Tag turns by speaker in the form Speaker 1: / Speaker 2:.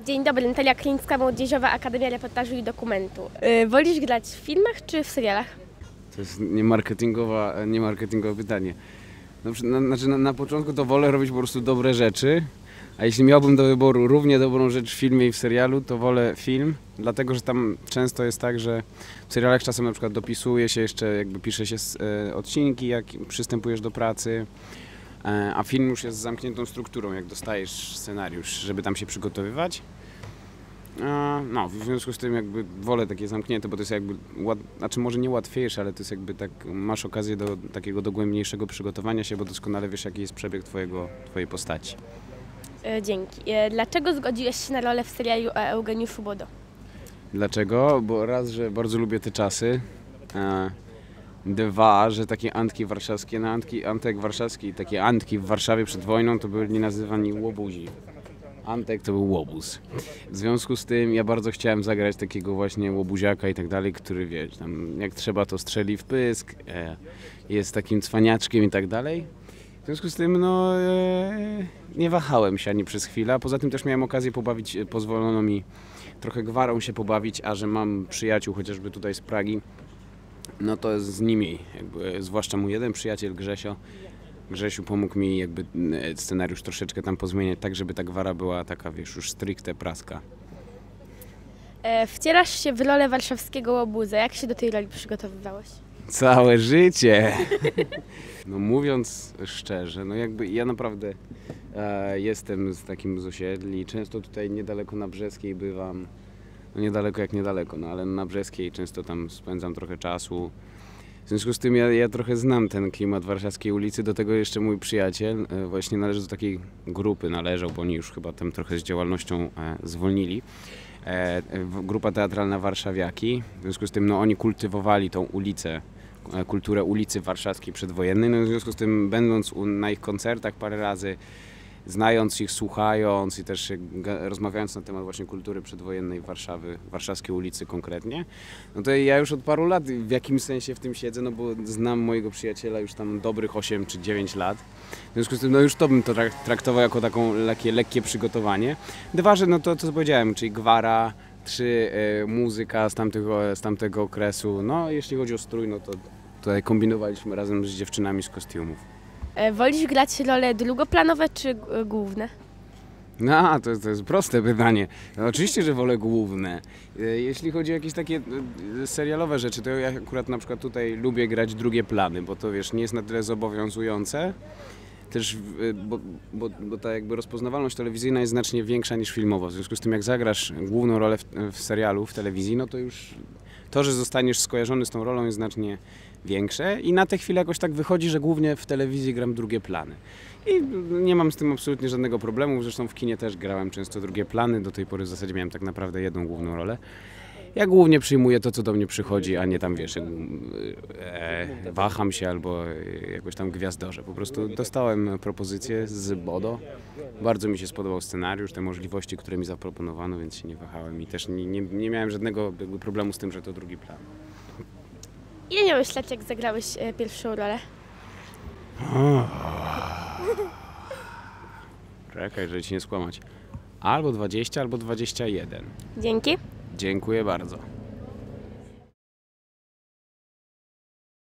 Speaker 1: Dzień dobry, Natalia Klińska, Młodzieżowa Akademia Reportażu i Dokumentu. Wolisz grać w filmach czy w serialach?
Speaker 2: To jest niemarketingowe pytanie. Na początku to wolę robić po prostu dobre rzeczy, a jeśli miałbym do wyboru równie dobrą rzecz w filmie i w serialu, to wolę film, dlatego że tam często jest tak, że w serialach czasem na przykład dopisuje się jeszcze, jakby pisze się odcinki, jak przystępujesz do pracy, a film już jest z zamkniętą strukturą, jak dostajesz scenariusz, żeby tam się przygotowywać. No, w związku z tym jakby wolę takie zamknięte, bo to jest jakby, znaczy może nie łatwiejsze, ale to jest jakby tak, masz okazję do takiego dogłębniejszego przygotowania się, bo doskonale wiesz, jaki jest przebieg twojej postaci.
Speaker 1: Dzięki. Dlaczego zgodziłeś się na rolę w serialu o Eugeniuszu Bodo?
Speaker 2: Dlaczego? Bo raz, że bardzo lubię te czasy. Dwa, że takie antki warszawskie, Antek warszawski i takie antki w Warszawie przed wojną to byli nazywani łobuzi. Antek to był łobuz. W związku z tym ja bardzo chciałem zagrać takiego właśnie łobuziaka i tak dalej, który wiesz, tam jak trzeba to strzeli w pysk, jest takim cwaniaczkiem i tak dalej. W związku z tym nie wahałem się ani przez chwilę, a poza tym też miałem okazję pobawić, pozwolono mi trochę gwarą się pobawić, a że mam przyjaciół chociażby tutaj z Pragi, no to z nimi, jakby, zwłaszcza mój jeden przyjaciel Grzesiu pomógł mi jakby scenariusz troszeczkę tam pozmieniać, tak żeby ta gwara była taka, wiesz, już stricte praska.
Speaker 1: Wcielasz się w rolę warszawskiego łobuza. Jak się do tej roli przygotowywałeś?
Speaker 2: Całe życie! No mówiąc szczerze, no jakby ja naprawdę jestem z osiedli, często tutaj niedaleko na Brzeskiej bywam, no niedaleko jak niedaleko, no ale na Brzeskiej często tam spędzam trochę czasu. W związku z tym ja trochę znam ten klimat warszawskiej ulicy, do tego jeszcze mój przyjaciel właśnie należy do takiej grupy, bo oni już chyba tam trochę z działalnością zwolnili. Grupa teatralna Warszawiaki, w związku z tym no, oni kultywowali tą ulicę, kulturę ulicy warszawskiej przedwojennej, no, w związku z tym będąc na ich koncertach parę razy, znając ich, słuchając i też rozmawiając na temat właśnie kultury przedwojennej Warszawy, warszawskiej ulicy konkretnie, no to ja już od paru lat w jakimś sensie w tym siedzę, no bo znam mojego przyjaciela już tam dobrych 8 czy 9 lat. W związku z tym no już to bym to traktował jako takie lekkie przygotowanie. Dwa, że no to co powiedziałem, czyli gwara, trzy, muzyka z tamtego okresu. No jeśli chodzi o strój, no to tutaj kombinowaliśmy razem z dziewczynami z kostiumów.
Speaker 1: Wolisz grać role drugoplanowe czy główne?
Speaker 2: No, to jest proste pytanie. No, oczywiście, że wolę główne. Jeśli chodzi o jakieś takie serialowe rzeczy, to ja akurat na przykład tutaj lubię grać drugie plany, bo to wiesz, nie jest na tyle zobowiązujące. Też, bo ta jakby rozpoznawalność telewizyjna jest znacznie większa niż filmowa. W związku z tym jak zagrasz główną rolę w serialu, w telewizji, no to już to, że zostaniesz skojarzony z tą rolą jest znacznie większe i na tę chwilę jakoś tak wychodzi, że głównie w telewizji gram drugie plany. I nie mam z tym absolutnie żadnego problemu, zresztą w kinie też grałem często drugie plany, do tej pory w zasadzie miałem tak naprawdę jedną główną rolę. Ja głównie przyjmuję to, co do mnie przychodzi, a nie tam wiesz, waham się albo jakoś tam gwiazdorzę. Po prostu dostałem propozycję z Bodo, bardzo mi się spodobał scenariusz, te możliwości, które mi zaproponowano, więc się nie wahałem i też nie miałem żadnego problemu z tym, że to drugi plan.
Speaker 1: Ile miałeś lat, jak zagrałeś pierwszą rolę?
Speaker 2: Czekaj, żeby ci nie skłamać. Albo 20, albo 21.
Speaker 1: Dzięki.
Speaker 2: Dziękuję bardzo.